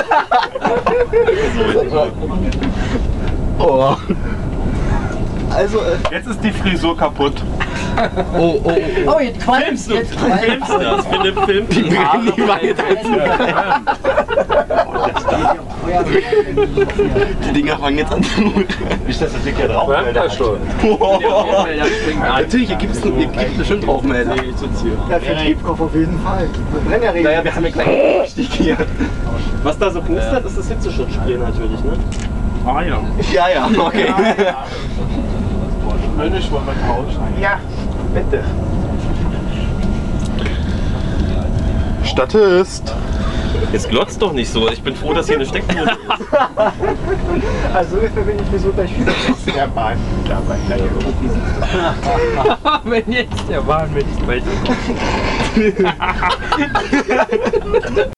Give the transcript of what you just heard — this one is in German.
Oh. Also, Jetzt ist die Frisur kaputt. oh, oh, oh. Oh, jetzt qualmst du. Filmst das? Philipp filmt Die Haare Die Dinger fangen jetzt an zu muten. Nicht, dass das Ding ja drauf schon. Natürlich, hier gibt es bestimmt Rauchmelder. Ja, für Triebkopf auf jeden Fall. Brennerregel. Naja, wir haben ja gleich Stich hier. Was da so knistert, ist das Hitzeschutzspray natürlich, ne? Ah ja. Ja, ja, okay. Mönch wollen wir tauschen. Ja, bitte. Statist. Jetzt glotzt doch nicht so. Ich bin froh, dass hier eine Steckdose ist. Also ungefähr bin ich mir so gleich wieder der Bahn. Dabei gleich Wenn jetzt der Bahn mit sprechen.